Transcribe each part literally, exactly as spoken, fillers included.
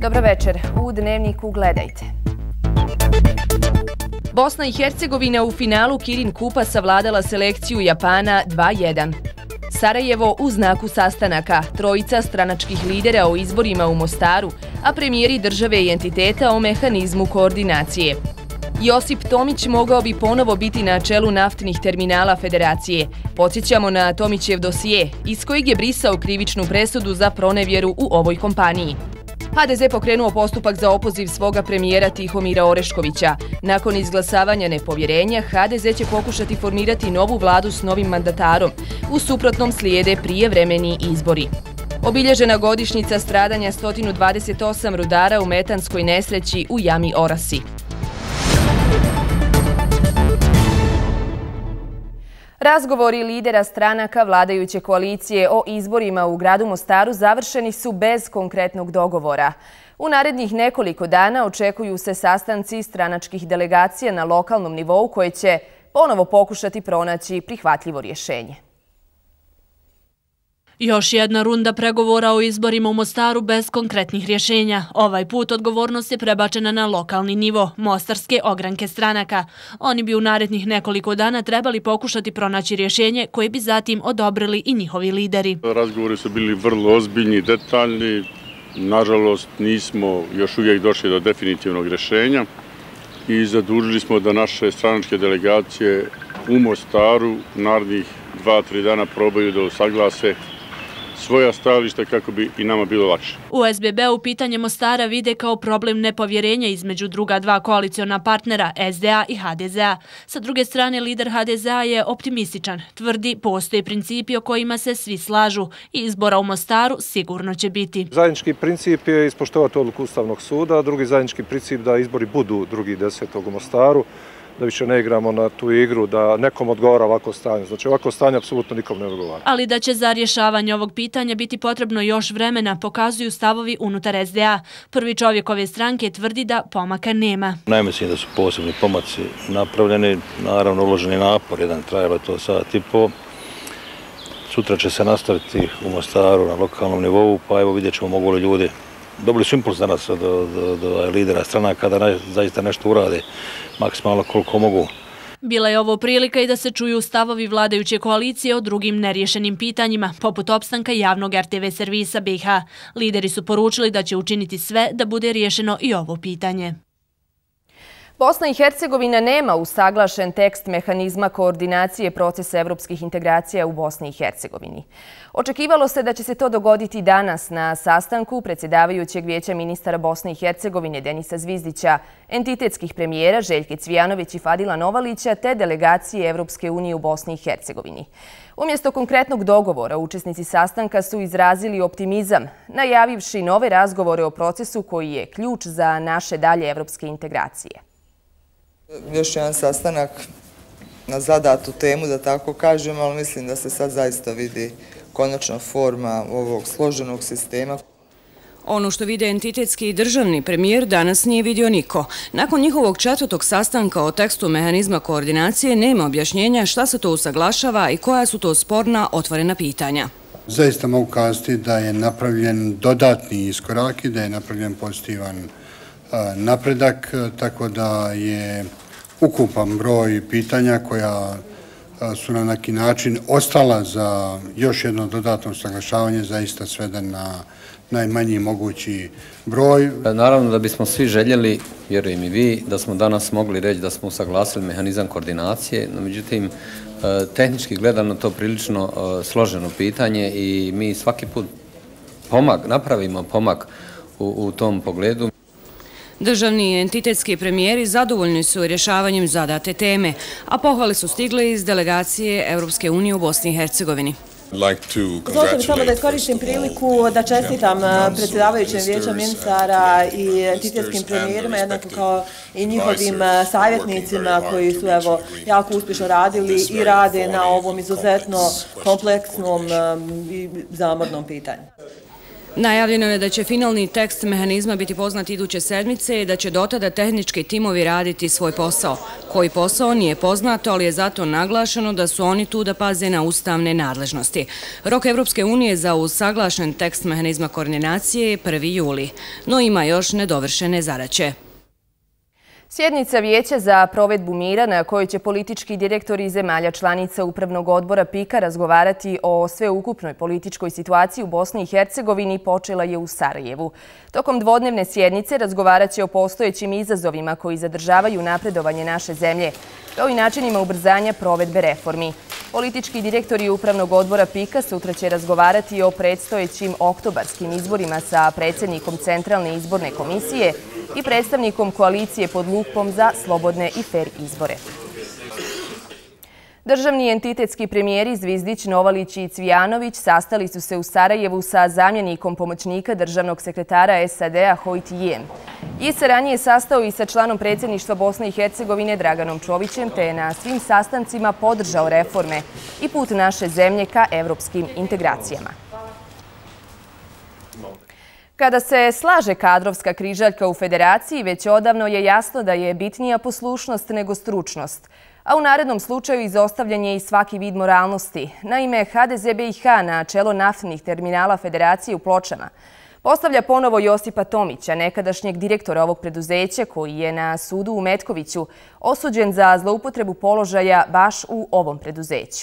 Dobro večer, u Dnevniku gledajte. Bosna i Hercegovina u finalu Kirin Kupa savladala selekciju Japana dva jedan. Sarajevo u znaku sastanaka, trojica stranačkih lidera o izborima u Mostaru, a premijeri države i entiteta o mehanizmu koordinacije. Josip Tomić mogao bi ponovo biti na čelu naftnih terminala Federacije. Podsjećamo na Tomićev dosije, iz kojeg je brisao krivičnu presudu za pronevjeru u ovoj kompaniji. ha de ze pokrenuo postupak za opoziv svoga premijera Tihomira Oreškovića. Nakon izglasavanja nepovjerenja, ha de ze će pokušati formirati novu vladu s novim mandatarom. U suprotnom slijede prijevremeni izbori. Obilježena godišnjica stradanja sto dvadeset osam rudara u metanskoj nesreći u jami Orasi. Razgovori lidera stranaka vladajuće koalicije o izborima u gradu Mostaru završeni su bez konkretnog dogovora. U narednih nekoliko dana očekuju se sastanci stranačkih delegacija na lokalnom nivou koje će ponovo pokušati pronaći prihvatljivo rješenje. Još jedna runda pregovora o izborima u Mostaru bez konkretnih rješenja. Ovaj put odgovornost je prebačena na lokalni nivo, mostarske ogranke stranaka. Oni bi u narednih nekoliko dana trebali pokušati pronaći rješenje koje bi zatim odobrili i njihovi lideri. Razgovori su bili vrlo ozbiljni, detaljni. Nažalost, nismo još uvijek došli do definitivnog rješenja i zadužili smo da naše stranačke delegacije u Mostaru narednih dva, tri dana probaju da usaglase svoja stajališta kako bi i nama bilo lakše. U es be be u pitanje Mostara vide kao problem nepovjerenja između druga dva koaliciona partnera es de a i ha de zea. Sa druge strane, lider ha de zea je optimističan. Tvrdi, postoje principi o kojima se svi slažu i izbora u Mostaru sigurno će biti. Zajednički princip je ispoštovati odluku Ustavnog suda, drugi zajednički princip da izbori budu drugi desetog u Mostaru, da više ne igramo na tu igru, da nekom odgovara ovako stanje. Znači ovako stanje apsolutno nikom ne odgovara. Ali da će za rješavanje ovog pitanja biti potrebno još vremena, pokazuju stavovi unutar es de a. Prvi čovjek ove stranke tvrdi da pomaka nema. Ne mislim da su posebni pomaci napravljeni, naravno uloženi napor, jedan trajalo je to sat i po. Sutra će se nastaviti u Mostaru na lokalnom nivou, pa evo vidjet ćemo mogu li ljudi. Dobili su impuls danas do, do, do lidera stranaka da ne, zaista nešto urade maksimalno koliko mogu. Bila je ovo prilika i da se čuju stavovi vladajuće koalicije o drugim neriješenim pitanjima, poput opstanka javnog er te ve servisa be i ha. Lideri su poručili da će učiniti sve da bude riješeno i ovo pitanje. Bosna i Hercegovina nema usaglašen tekst mehanizma koordinacije procesa evropskih integracija u Bosni i Hercegovini. Očekivalo se da će se to dogoditi danas na sastanku predsjedavajućeg vijeća ministara Bosne i Hercegovine Denisa Zvizdića, entitetskih premijera Željke Cvijanović i Fadila Novalića te delegacije Evropske unije u Bosni i Hercegovini. Umjesto konkretnog dogovora, učesnici sastanka su izrazili optimizam, najavivši nove razgovore o procesu koji je ključ za naše dalje evropske integracije. Još jedan sastanak na zadatu temu, da tako kažem, ali mislim da se sad zaista vidi konačna forma ovog složenog sistema. Ono što vide entitetski i državni premijer danas nije vidio niko. Nakon njihovog četvrtog sastanka o tekstu mehanizma koordinacije nema objašnjenja šta se to usaglašava i koja su to sporna otvorena pitanja. Zaista mogu kazati da je napravljen dodatni iskorak i da je napravljen pozitivan napredak, tako da je ukupan broj pitanja koja su na neki način ostala za još jedno dodatno usaglašavanje zaista sveden na najmanji mogući broj. Naravno da bismo svi željeli, vjerujem i vi, da smo danas mogli reći da smo usaglasili mehanizam koordinacije, no međutim tehnički gledano to prilično složeno pitanje i mi svaki put pomak, napravimo pomak u, u tom pogledu. Državni i entitetski premijeri zadovoljni su rješavanjem zadate teme, a pohvale su stigle iz delegacije Evropske unije u Bosni i Hercegovini. Dozvolite mi samo da iskoristim priliku da čestitam predsjedavajućem vijeća ministara i entitetskim premijerima, jednako kao i njihovim savjetnicima koji su evo jako uspješno radili i rade na ovom izuzetno kompleksnom i zamornom pitanju. Najavljeno je da će finalni tekst mehanizma biti poznat iduće sedmice i da će dotada tehnički timovi raditi svoj posao. Koji posao nije poznato, ali je zato naglašeno da su oni tu da paze na ustavne nadležnosti. Rok Evropske unije za usaglašen tekst mehanizma koordinacije je prvi juli, no ima još nedovršene zadaće. Sjednica Vijeća za provedbu mira na kojoj će politički direktori zemalja članica Upravnog odbora PIK-a razgovarati o sveukupnoj političkoj situaciji u Bosni i Hercegovini počela je u Sarajevu. Tokom dvodnevne sjednice razgovarat će o postojećim izazovima koji zadržavaju napredovanje naše zemlje, kao i načinima ubrzanja provedbe reformi. Politički direktori Upravnog odbora PIK-a sutra će razgovarati o predstojećim oktobarskim izborima sa predsjednikom Centralne izborne komisije i predstavnikom koalicije pod lupom za slobodne i fer izbore. Državni entitetski premijeri Zvizdić, Novalić i Cvijanović sastali su se u Sarajevu sa zamjenikom pomoćnika državnog sekretara S A D-a Hojtijem. I se ranije sastao i sa članom predsjedništva Bosne i Hercegovine Draganom Čovićem, te je na svim sastancima podržao reforme i put naše zemlje ka evropskim integracijama. Kada se slaže kadrovska križaljka u federaciji, već odavno je jasno da je bitnija poslušnost nego stručnost, a u narednom slučaju izostavljen je i svaki vid moralnosti. Naime, H D Z B i H na čelo naftnih terminala federacije u Pločama postavlja ponovo Josipa Tomića, nekadašnjeg direktora ovog preduzeća koji je na sudu u Metkoviću osuđen za zloupotrebu položaja baš u ovom preduzeću.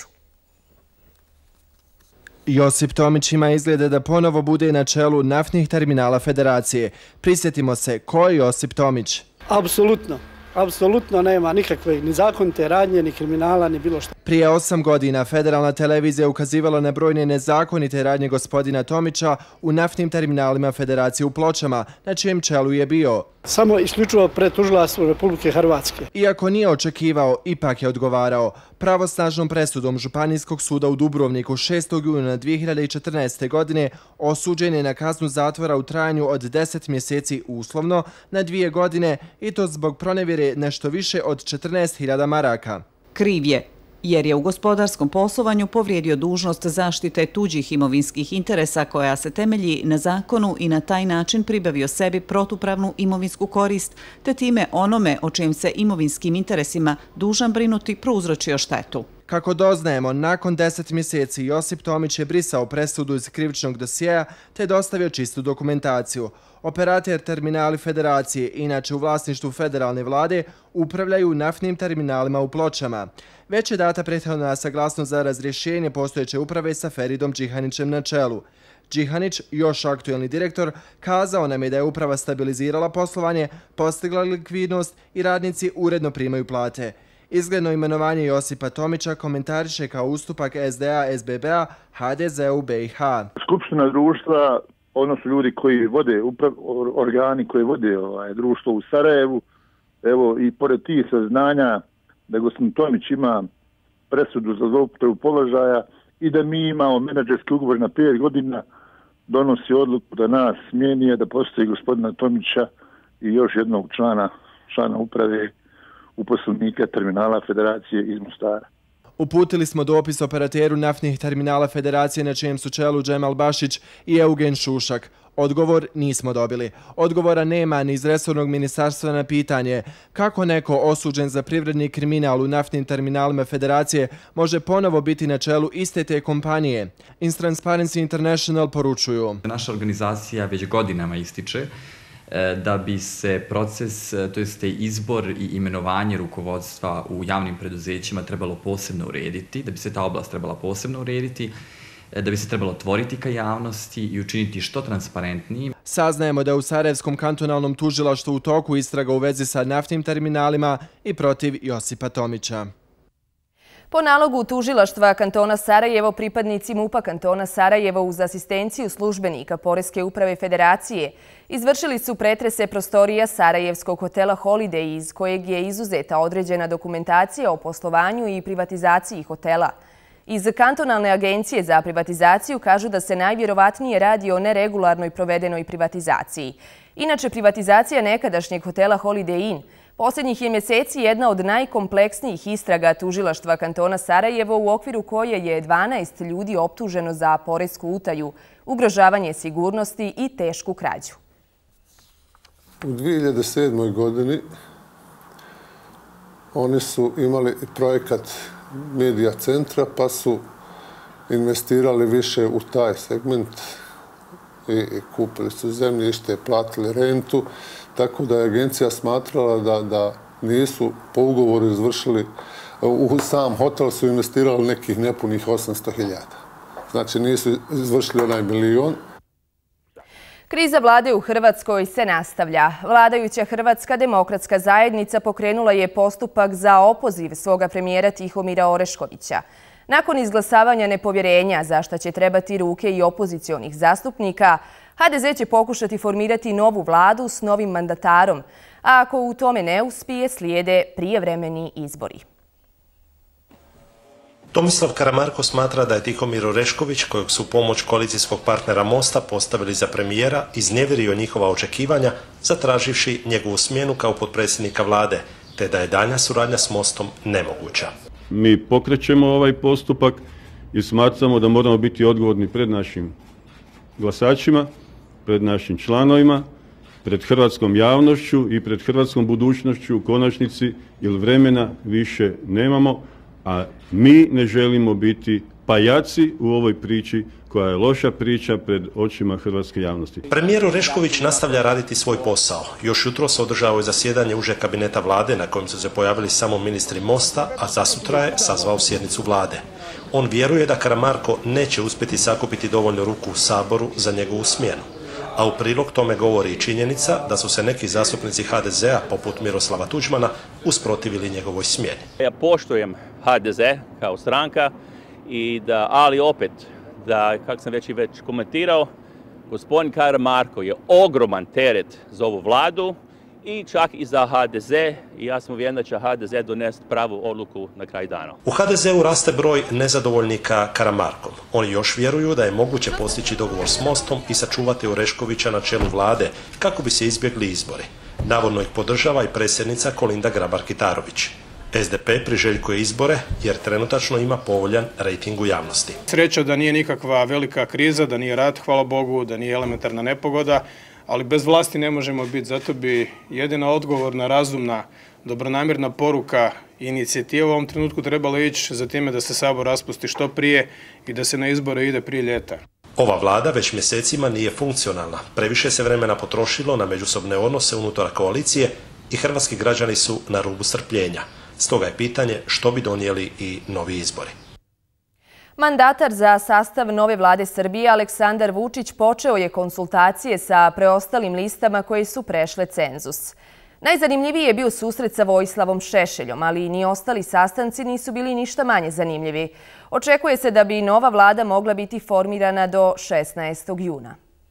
Josip Tomić ima izglede da ponovo bude na čelu naftnih terminala federacije. Prisjetimo se, ko je Josip Tomić? Apsolutno. Apsolutno nema nikakve ni zakonite radnje, ni kriminala, ni bilo što. Prije osam godina federalna televizija ukazivala na brojne nezakonite radnje gospodina Tomića u naftnim terminalima federacije u Pločama, na čijem čelu je bio. Samo isključivo pred tužilaštvom Republike Hrvatske. Iako nije očekivao, ipak je odgovarao. Pravosnažnom presudom Županijskog suda u Dubrovniku šestog juna dvije hiljade četrnaeste. godine osuđen je na kaznu zatvora u trajanju od deset mjeseci uslovno na dvije godine i to zbog pronevjere nešto više od četrnaest hiljada maraka. Kriv je, jer je u gospodarskom poslovanju povrijedio dužnost zaštite tuđih imovinskih interesa koja se temelji na zakonu i na taj način pribavio sebi protupravnu imovinsku korist, te time onome o čijem se imovinskim interesima dužan brinuti prouzročio štetu. Kako doznajemo, nakon deset mjeseci Josip Tomić je brisao presudu iz krivičnog dosjeja te dostavio čistu dokumentaciju. Operator terminali federacije, inače u vlasništvu federalne vlade, upravljaju naftnim terminalima u Pločama. Već je data prethodna saglasnost za razrješenje postojeće uprave sa Feridom Džihanićem na čelu. Džihanić, još aktuelni direktor, kazao nam je da je uprava stabilizirala poslovanje, postigla likvidnost i radnici uredno primaju plate. Izgledno imenovanje Josipa Tomića komentariše kao ustupak S D A S B B-a H D Z-u B i H. Skupština društva, ono su ljudi koji vode, organi koji vode ovaj, društvo u Sarajevu, evo i pored tih saznanja da gospodin Tomić ima presudu za zloupotrebu položaja i da mi imamo menadžerski ugovor na pet godina, donosi odluku da nas smijeni, da postoji gospodina Tomića i još jednog člana, člana uprave uposlenika terminala federacije iz Mostara. Uputili smo dopis operateru naftnih terminala federacije na čijem su čelu Džemal Bašić i Eugen Šušak. Odgovor nismo dobili. Odgovora nema ni iz resornog ministarstva na pitanje kako neko osuđen za privredni kriminal u naftnim terminalima federacije može ponovo biti na čelu iste te kompanije. Iz Transparency International poručuju. Naša organizacija već godinama ističe da bi se proces, to jeste izbor i imenovanje rukovodstva u javnim preduzećima trebalo posebno urediti, da bi se ta oblast trebala posebno urediti, da bi se trebalo otvoriti ka javnosti i učiniti što transparentnijim. Saznajemo da je u Sarajevskom kantonalnom tužilaštvu u toku istraga u vezi sa naftnim terminalima i protiv Josipa Tomića. Po nalogu tužilaštva kantona Sarajevo, pripadnici MUP-a kantona Sarajevo uz asistenciju službenika Poreske uprave federacije izvršili su pretrese prostorija Sarajevskog hotela Holiday iz kojeg je izuzeta određena dokumentacija o poslovanju i privatizaciji hotela. Iz kantonalne agencije za privatizaciju kažu da se najvjerovatnije radi o neregularnoj provedenoj privatizaciji. Inače, privatizacija nekadašnjeg hotela Holiday Inn Posljednjih je mjeseci jedna od najkompleksnijih istraga tužilaštva kantona Sarajevo, u okviru koje je dvanaest ljudi optuženo za poresku utaju, ugrožavanje sigurnosti i tešku krađu. U dvije hiljade sedmoj. godini oni su imali projekat medija centra, pa su investirali više u taj segment i kupili su zemljište, platili rentu, tako da je agencija smatrala da, da nisu po ugovoru izvršili, u sam hotel su investirali nekih nepunih osamsto hiljada. Znači nisu izvršili onaj milion. Kriza vlade u Hrvatskoj se nastavlja. Vladajuća Hrvatska demokratska zajednica pokrenula je postupak za opoziv svoga premijera Tihomira Oreškovića. Nakon izglasavanja nepovjerenja, za šta će trebati ruke i opozicionih zastupnika, ha de ze će pokušati formirati novu vladu s novim mandatarom, a ako u tome ne uspije, slijede prijevremeni izbori. Tomislav Karamarko smatra da je Tihomir Orešković, kojeg su pomoć koalicijskog partnera Mosta postavili za premijera, iznevjerio njihova očekivanja, zatraživši njegovu smjenu kao potpredsjednika vlade, te da je daljnja suradnja s Mostom nemoguća. Mi pokrećemo ovaj postupak i smatramo da moramo biti odgovorni pred našim glasačima, pred našim članovima, pred hrvatskom javnošću i pred hrvatskom budućnošću u konačnici, jer vremena više nemamo, a mi ne želimo biti pajaci u ovoj priči koja je loša priča pred očima hrvatske javnosti. Premijer Orešković nastavlja raditi svoj posao. Još jutro se održao je zasjedanje uže kabineta vlade na kojem su se pojavili samo ministri Mosta, a zasutra je sazvao sjednicu vlade. On vjeruje da Karamarko neće uspjeti sakupiti dovoljno ruku u Saboru za njegovu smjenu. A u prilog tome govori i činjenica da su se neki zastupnici ha de zea, poput Miroslava Tuđmana, usprotivili njegovoj smjeni. Ja poštujem ha de ze kao stranka, i da, ali opet, da, kako sam već i već komentirao, gospodin Karamarko je ogroman teret za ovu vladu i čak i za ha de ze, i ja sam uvjeren da će ha de ze donesti pravu odluku na kraj dana. U ha de zeu raste broj nezadovoljnika Karamarkom. Oni još vjeruju da je moguće postići dogovor s Mostom i sačuvati Oreškovića na čelu vlade kako bi se izbjegli izbori. Navodno ih podržava i predsjednica Kolinda Grabar-Kitarović. es de pe priželjkuje izbore jer trenutačno ima povoljan rejting u javnosti. Sreća da nije nikakva velika kriza, da nije rat, hvala Bogu, da nije elementarna nepogoda, ali bez vlasti ne možemo biti. Zato bi jedina odgovorna, razumna, dobronamjerna poruka i inicijativa u ovom trenutku trebala ići za time da se Sabor raspusti što prije i da se na izbore ide prije ljeta. Ova vlada već mjesecima nije funkcionalna. Previše se vremena potrošilo na međusobne odnose unutar koalicije i hrvatski građani su na rubu strpljenja. Stoga je pitanje što bi donijeli i novi izbori. Mandatar za sastav nove vlade Srbije Aleksandar Vučić počeo je konsultacije sa preostalim listama koje su prešle cenzus. Najzanimljiviji je bio susret sa Vojislavom Šešeljom, ali ni ostali sastanci nisu bili ništa manje zanimljivi. Očekuje se da bi nova vlada mogla biti formirana do šesnaestog juna.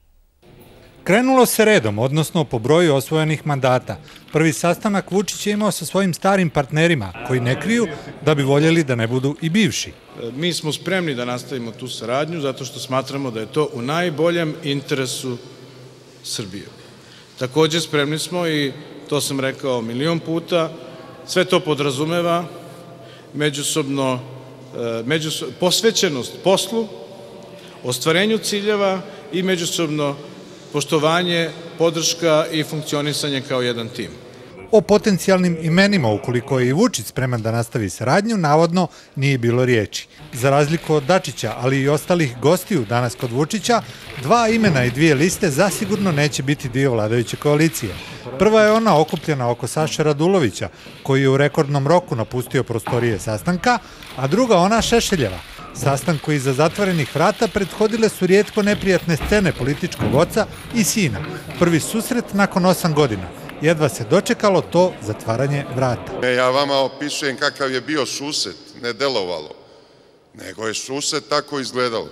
Krenulo se redom, odnosno po broju osvojenih mandata. Prvi sastanak Vučić je imao sa svojim starim partnerima, koji ne kriju da bi voljeli da ne budu i bivši. Mi smo spremni da nastavimo tu saradnju zato što smatramo da je to u najboljem interesu Srbije. Također spremni smo, i to sam rekao milion puta, sve to podrazumeva međusobno, međusobno posvećenost poslu, ostvarenju ciljeva i međusobno poštovanje, podrška i funkcionisanje kao jedan tim. O potencijalnim imenima, ukoliko je i Vučić spreman da nastavi saradnju, navodno nije bilo riječi. Za razliku od Dačića, ali i ostalih gostiju danas kod Vučića, dva imena i dvije liste zasigurno neće biti dio vladajuće koalicije. Prva je ona okupljena oko Saše Radulovića, koji je u rekordnom roku napustio prostorije sastanka, a druga ona Šešeljeva. Sastanku iza zatvorenih vrata prethodile su rijetko neprijatne scene političkog oca i sina. Prvi susret nakon osam godina. Jedva se dočekalo to zatvaranje vrata. Ja vama opisujem kakav je bio susret, ne delovalo, nego je susret tako izgledalo.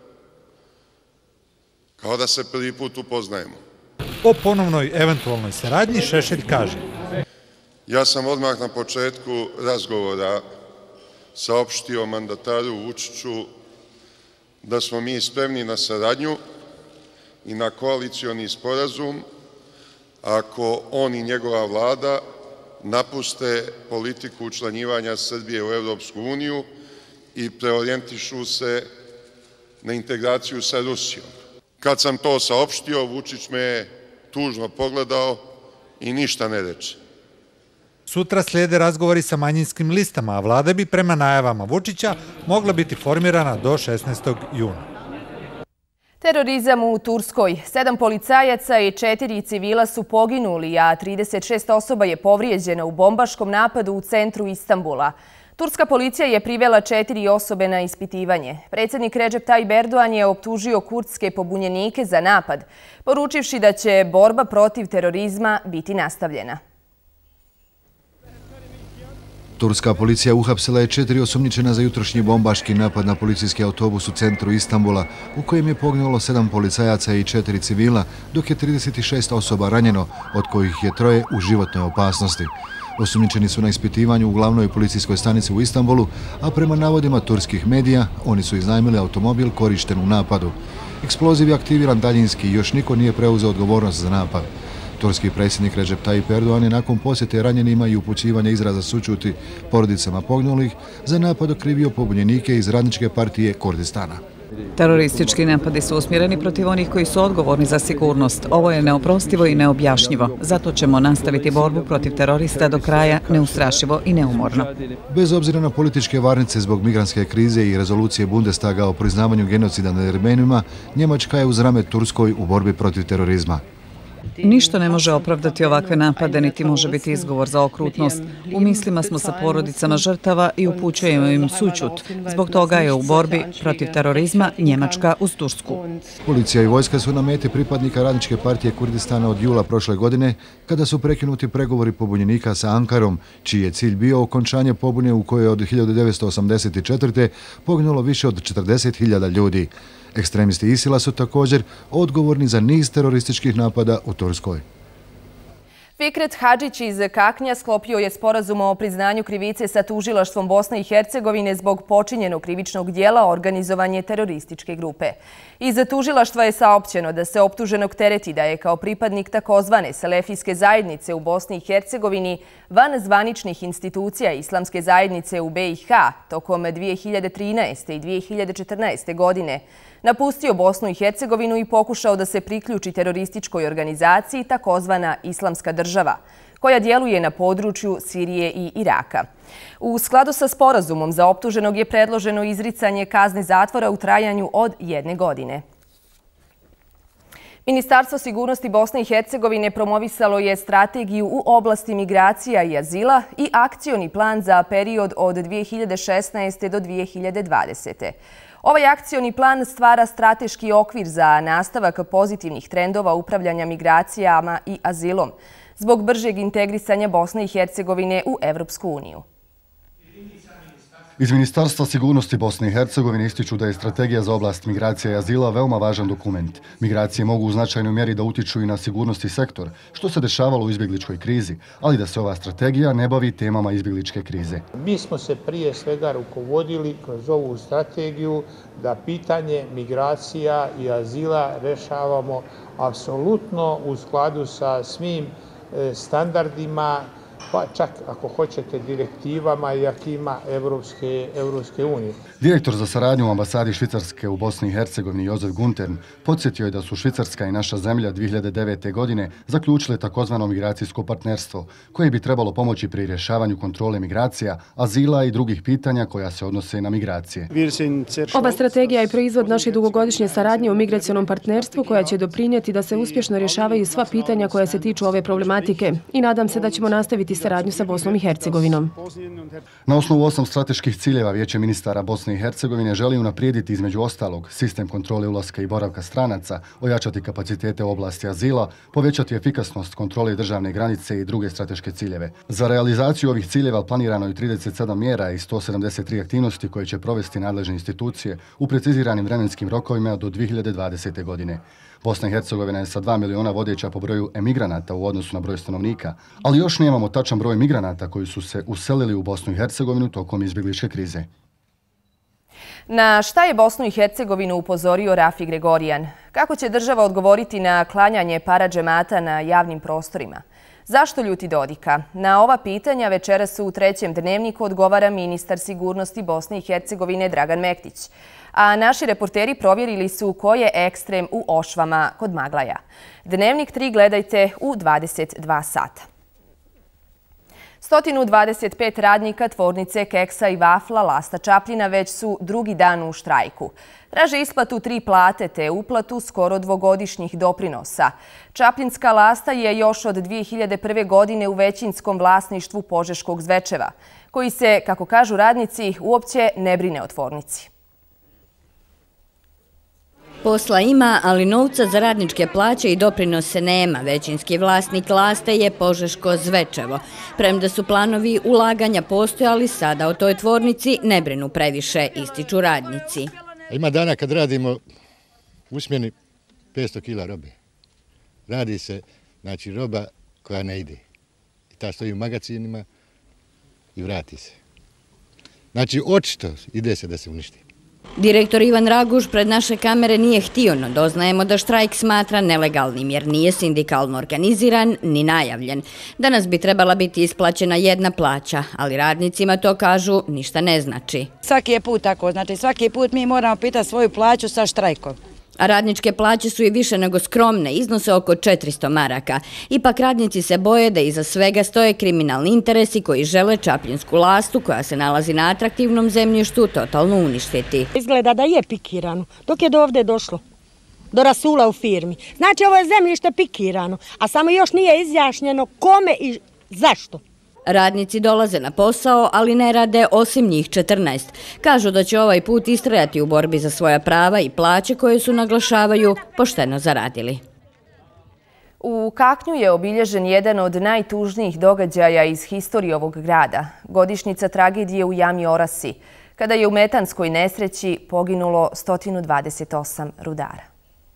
Kao da se prvi put upoznajemo. O ponovnoj eventualnoj saradnji Šešelj kaže: Ja sam odmah na početku razgovora saopštio mandataru Vučiću da smo mi spremni na saradnju i na koalicioni sporazum ako on i njegova vlada napuste politiku učlanjivanja Srbije u Evropsku uniju i preorijentišu se na integraciju sa Rusijom. Kad sam to saopštio, Vučić me je tužno pogledao i ništa ne reče. Sutra slijede razgovori sa manjinskim listama, a vlada bi prema najavama Vučića mogla biti formirana do šesnaestog juna. Terorizam u Turskoj. Sedam policajaca i četiri civila su poginuli, a trideset šest osoba je povrijeđeno u bombaškom napadu u centru Istanbula. Turska policija je privela četiri osobe na ispitivanje. Predsjednik Recep Tayyip Erdogan je optužio kurdske pobunjenike za napad, poručivši da će borba protiv terorizma biti nastavljena. Turska policija uhapsila je četiri osumnjičena za jutrošnji bombaški napad na policijski autobus u centru Istanbula, u kojem je poginulo sedam policajaca i četiri civila, dok je trideset šest osoba ranjeno, od kojih je troje u životnoj opasnosti. Osumnjičeni su na ispitivanju u glavnoj policijskoj stanici u Istanbulu, a prema navodima turskih medija, oni su iznajmili automobil korišten u napadu. Eksploziv je aktiviran daljinski i još niko nije preuzeo odgovornost za napad. Turski predsjednik Recep Tayyip Erdogan je nakon posjete ranjenima i upućivanja izraza sućuti porodicama poginulih za napad okrivio pobunjenike iz Radničke partije Kurdistana. Teroristički napadi su usmjereni protiv onih koji su odgovorni za sigurnost. Ovo je neoprostivo i neobjašnjivo. Zato ćemo nastaviti borbu protiv terorista do kraja, neustrašivo i neumorno. Bez obzira na političke varnice zbog migrantske krize i rezolucije Bundestaga o priznavanju genocida nad Armenima, Njemačka je uz rame Turskoj u borbi protiv terorizma. Ništa ne može opravdati ovakve napade, niti može biti izgovor za okrutnost. U mislima smo sa porodicama žrtava i upućujemo im sućut. Zbog toga je u borbi protiv terorizma Njemačka uz Tursku. Policija i vojska su na meti pripadnika Radničke partije Kurdistana od jula prošle godine, kada su prekinuti pregovori pobunjenika sa Ankarom, čiji je cilj bio okončanje pobune u kojoj je od hiljadu devetsto osamdeset četvrte poginulo više od četrdeset hiljada ljudi. Ekstremisti Isila su također odgovorni za niz terorističkih napada u Turskoj. Fikret Hadžić iz Kaknja sklopio je sporazum o priznanju krivice sa tužilaštvom Bosne i Hercegovine zbog počinjenog krivičnog dijela organizovanje terorističke grupe. Iz tužilaštva je saopćeno da se optuženog tereti da je kao pripadnik takozvane selefijske zajednice u Bosni i Hercegovini van zvaničnih institucija islamske zajednice u be i ha tokom dvije hiljade trinaeste i dvije hiljade četrnaeste. godine napustio Bosnu i Hercegovinu i pokušao da se priključi terorističkoj organizaciji takozvana Islamska država, koja djeluje na području Sirije i Iraka. U skladu sa sporazumom za optuženog je predloženo izricanje kazne zatvora u trajanju od jedne godine. Ministarstvo sigurnosti Bosne i Hercegovine promovisalo je strategiju u oblasti migracija i azila i akcioni plan za period od dvije hiljade šesnaeste. do dvije hiljade dvadesete. Ovaj akcioni plan stvara strateški okvir za nastavak pozitivnih trendova upravljanja migracijama i azilom zbog bržeg integrisanja Bosne i Hercegovine u Evropsku uniju. Iz Ministarstva sigurnosti Bosne i Hercegovine ističu da je strategija za oblast migracija i azila veoma važan dokument. Migracije mogu u značajnoj mjeri da utiču i na sigurnosti sektor, što se dešavalo u izbjegličkoj krizi, ali da se ova strategija ne bavi temama izbjegličke krize. Mi smo se prije svega rukovodili kroz ovu strategiju da pitanje migracija i azila rešavamo apsolutno u skladu sa svim standardima, pa čak ako hoćete direktivama i akima Evropske, Evropske unije. Direktor za saradnju u ambasadi Švicarske u Bosni i Hercegovini Jozef Guntern podsjetio je da su Švicarska i naša zemlja dvije hiljade devete. godine zaključile takozvano migracijsko partnerstvo, koje bi trebalo pomoći pri rješavanju kontrole migracija, azila i drugih pitanja koja se odnose na migracije. Ova strategija je proizvod naše dugogodišnje saradnje u migracionom partnerstvu koja će doprinijeti da se uspješno rješavaju sva pitanja koja se tiču ove problematike i nadam se da ćemo nastaviti saradnju sa Bosnom i Hercegovinom. Na osnovu osam strateških ciljeva Vijeće ministara Bosne i Hercegovine želi unaprijediti između ostalog sistem kontrole ulaska i boravka stranaca, ojačati kapacitete u oblasti azila, povećati efikasnost kontrole državne granice i druge strateške ciljeve. Za realizaciju ovih ciljeva planirano je trideset sedam mjera i sto sedamdeset tri aktivnosti koje će provesti nadležne institucije u preciziranim vremenskim rokovima do dvije hiljade dvadesete. godine. Bosna i Hercegovina je sa dva miliona vodeća po broju emigranata u odnosu na broj stanovnika, ali još nemamo tačan broj migranata koji su se uselili u Bosnu i Hercegovinu tokom izbjegličke krize. Na šta je Bosnu i Hercegovinu upozorio Rafi Gregorijan? Kako će država odgovoriti na klanjanje paradžemata na javnim prostorima? Zašto ljuti Dodika? Na ova pitanja večeras u trećem dnevniku odgovara ministar sigurnosti Bosne i Hercegovine Dragan Mektić. A naši reporteri provjerili su ko je ekstrem u Ošvama kod Maglaja. Dnevnik tri gledajte u dvadeset dva sata. sto dvadeset pet radnika tvornice keksa i vafla Lasta Čapljina već su drugi dan u štrajku. Traže isplatu tri plate te uplatu skoro dvogodišnjih doprinosa. Čapljinska Lasta je još od dvije hiljade prve. godine u većinskom vlasništvu Požeškog Zvečeva, koji se, kako kažu radnici, uopće ne brine o tvornici. Posla ima, ali novca za radničke plaće i doprinose nema. Većinski vlasnik Laste je Požeško Zvečevo. Premda su planovi ulaganja postojali, sada o toj tvornici ne brinu previše, ističu radnici. Ima dana kad radimo u smjeni petsto kila robe. Radi se, znači, roba koja ne ide. I ta stoji u magacinima i vrati se. Znači, očito ide se da se uništi. Direktor Ivan Raguš pred naše kamere nije htio, no doznajemo da štrajk smatra nelegalnim jer nije sindikalno organiziran ni najavljen. Danas bi trebala biti isplaćena jedna plaća, ali radnicima to kažu ništa ne znači. Svaki je put tako, znači svaki put mi moramo pitati svoju plaću sa štrajkom. A radničke plaće su i više nego skromne, iznose oko četiristo maraka. Ipak radnici se boje da iza svega stoje kriminalni interesi koji žele Čapljinsku Lastu, koja se nalazi na atraktivnom zemljištu, totalno uništiti. Izgleda da je pikirano, dok je do ovdje došlo, do rasula u firmi. Znači ovo je zemljište pikirano, a samo još nije izjašnjeno kome i zašto. Radnici dolaze na posao, ali ne rade osim njih četrnaest. Kažu da će ovaj put istrajati u borbi za svoja prava i plaće koje su, naglašavaju, pošteno zaradili. U Kaknju je obilježen jedan od najtužnijih događaja iz historije ovog grada. Godišnjica tragedije u jami Orasi, kada je u metanskoj nesreći poginulo sto dvadeset osam rudara.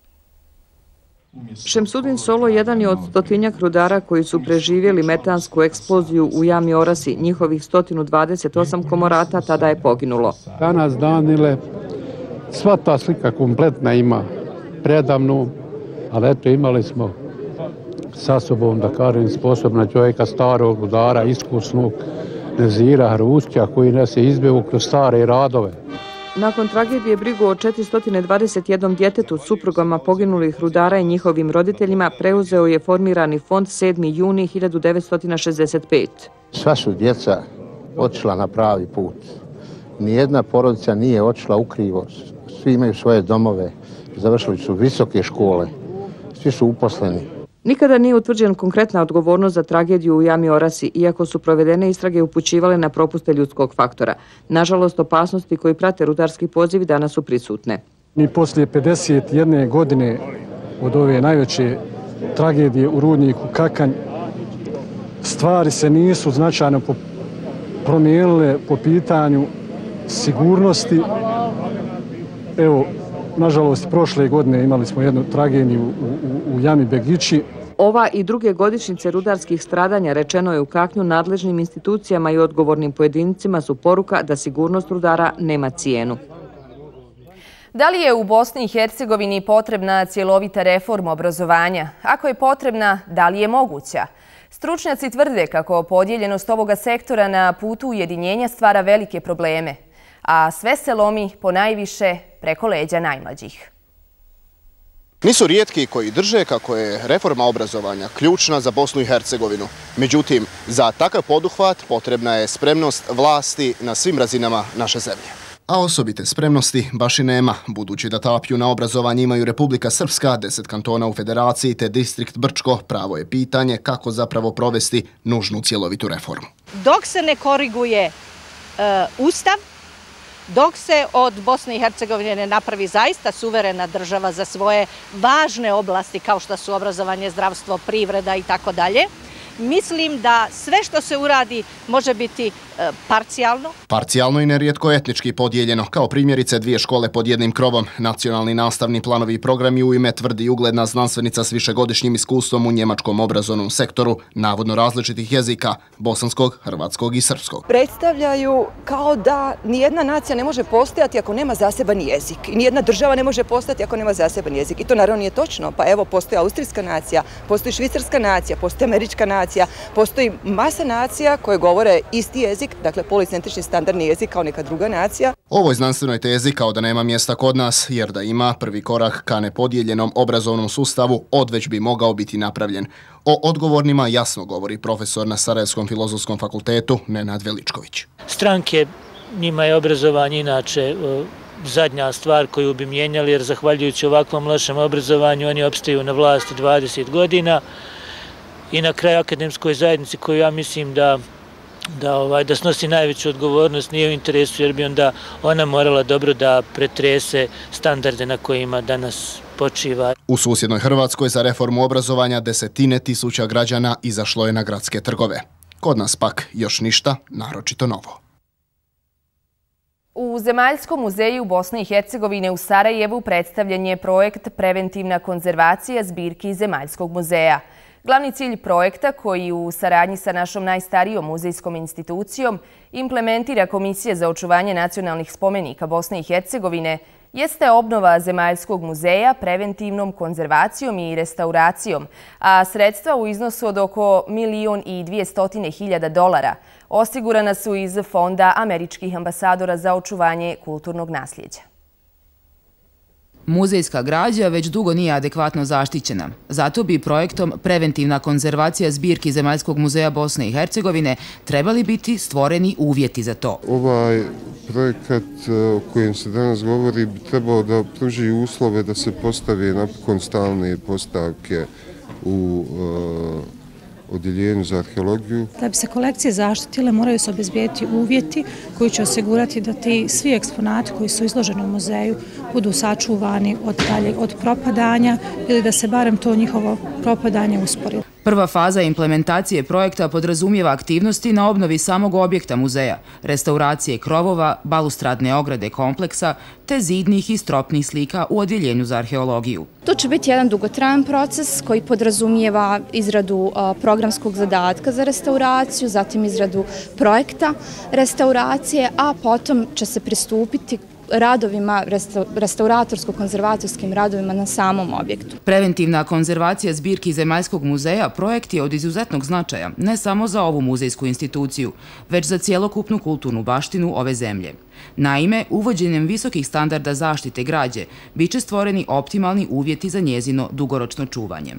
Šemsudin Solo jedan je od stotinjak rudara koji su preživjeli metansku eksploziju u jami Orasi. Njihovih sto dvadeset osam komorata tada je poginulo. Danas, Danile, sva ta slika kompletna ima predamnu, ali eto imali smo sa sobom, da kažem, sposobna čovjeka, starog rudara, iskusnog Nezira Hrušća, koji nas je izbeo kroz stare radove. Nakon tragedije brigu o četiristo dvadeset jednom djetetu, suprugama poginulih rudara i njihovim roditeljima preuzeo je formirani fond sedmi juni hiljadu devetsto šezdeset pete. Sva su djeca otišla na pravi put. Nijedna porodica nije otišla ukrivo. Svi imaju svoje domove, završili su visoke škole, svi su uposleni. Nikada nije utvrđen konkretna odgovornost za tragediju u jami Orasi, iako su provedene istrage upućivale na propuste ljudskog faktora. Nažalost, opasnosti koji prate rudarski pozivi danas su prisutne. Mi poslije pedeset jedne godine od ove najveće tragedije u rudniku Kakanj, stvari se nisu značajno promijenile po pitanju sigurnosti. Evo, nažalost, prošle godine imali smo jednu tragediju u, u, u jami Begići. Ova i druge godišnjice rudarskih stradanja, rečeno je u Kaknju, nadležnim institucijama i odgovornim pojedincima su poruka da sigurnost rudara nema cijenu. Da li je u Bosni i Hercegovini potrebna cjelovita reforma obrazovanja? Ako je potrebna, da li je moguća? Stručnjaci tvrde kako podijeljenost ovoga sektora na putu ujedinjenja stvara velike probleme, a sve se lomi po najviše preko leđa najmlađih. Nisu rijetki koji drže kako je reforma obrazovanja ključna za Bosnu i Hercegovinu. Međutim, za takav poduhvat potrebna je spremnost vlasti na svim razinama naše zemlje. A osobite spremnosti baš i nema, budući da tapiju na obrazovanje imaju Republika Srpska, deset kantona u federaciji te distrikt Brčko, pravo je pitanje kako zapravo provesti nužnu cjelovitu reformu. Dok se ne koriguje uh, Ustav, dok se od Bosne i Hercegovine ne napravi zaista suverena država za svoje važne oblasti kao što su obrazovanje, zdravstvo, privreda i tako dalje, mislim da sve što se uradi može biti e, parcijalno. Parcijalno i nerijetko etnički podijeljeno, kao primjerice dvije škole pod jednim krovom. Nacionalni nastavni planovi i programi u ime tvrdi ugledna znanstvenica s višegodišnjim iskustvom u njemačkom obrazovnom sektoru, navodno različitih jezika, bosanskog, hrvatskog i srpskog. Predstavljaju kao da nijedna nacija ne može postojati ako nema zaseban jezik. I nijedna država ne može postojati ako nema zaseban jezik. I to naravno nije točno. Pa evo, postoji austrijska nacija, postoji švicarska nacija, postoji američka nacija. nacija. Postoji masa nacija koje govore isti jezik, dakle policentrični standardni jezik kao neka druga nacija. Ovoj znanstvenoj tezi kao da nema mjesta kod nas, jer da ima, prvi korak ka nepodijeljenom obrazovnom sustavu odveć bi mogao biti napravljen. O odgovornima jasno govori profesor na Sarajevskom filozofskom fakultetu Nenad Veličković. Stranke, njima je obrazovanje inače zadnja stvar koju bi mijenjali, jer zahvaljujući ovakvom lošem obrazovanju oni opstaju na vlasti dvadeset godina i na kraju akademskoj zajednici koju ja mislim da Da, ovaj, da snosi najveću odgovornost nije u interesu, jer bi onda ona morala dobro da pretrese standarde na kojima danas počiva. U susjednoj Hrvatskoj za reformu obrazovanja desetine tisuća građana izašlo je na gradske trgove. Kod nas pak još ništa, naročito novo. U Zemaljskom muzeju Bosne i Hercegovine u Sarajevu predstavljen je projekt Preventivna konzervacija zbirki Zemaljskog muzeja. Glavni cilj projekta, koji u saradnji sa našom najstarijom muzejskom institucijom implementira Komisija za očuvanje nacionalnih spomenika Bosne i Hercegovine, jeste obnova Zemaljskog muzeja preventivnom konzervacijom i restauracijom, a sredstva u iznosu od oko milion i dvijestotine hiljada dolara osigurana su iz Fonda američkih ambasadora za očuvanje kulturnog nasljeđa. Muzejska građa već dugo nije adekvatno zaštićena. Zato bi projektom Preventivna konzervacija zbirki Zemaljskog muzeja Bosne i Hercegovine trebali biti stvoreni uvjeti za to. Ovaj projekat o kojem se danas govori bi trebao da pruži uslove da se postave napokon stalne postavke u odjeljenju za arheologiju. Da bi se kolekcije zaštitile, moraju se obezbijeti uvjeti koji će osigurati da ti svi eksponati koji su izloženi u muzeju budu sačuvani od, dalje, od propadanja ili da se barem to njihovo propadanje uspori. Prva faza implementacije projekta podrazumijeva aktivnosti na obnovi samog objekta muzeja, restauracije krovova, balustradne ograde kompleksa te zidnih i stropnih slika u odjeljenju za arheologiju. To će biti jedan dugotrajan proces koji podrazumijeva izradu programskog zadatka za restauraciju, zatim izradu projekta restauracije, a potom će se pristupiti radovima, restauratorsko-konzervatorskim radovima na samom objektu. Preventivna konzervacija zbirki Zemaljskog muzeja projekt je od izuzetnog značaja ne samo za ovu muzejsku instituciju, već za cijelokupnu kulturnu baštinu ove zemlje. Naime, uvođenjem visokih standarda zaštite građe biće stvoreni optimalni uvjeti za njezino dugoročno čuvanje.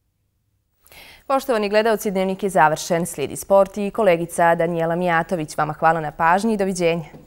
Poštovani gledaoci, dnevnik je završen. Slijedi sport i kolegica Danijela Mijatović. Vama hvala na pažnji i doviđenja.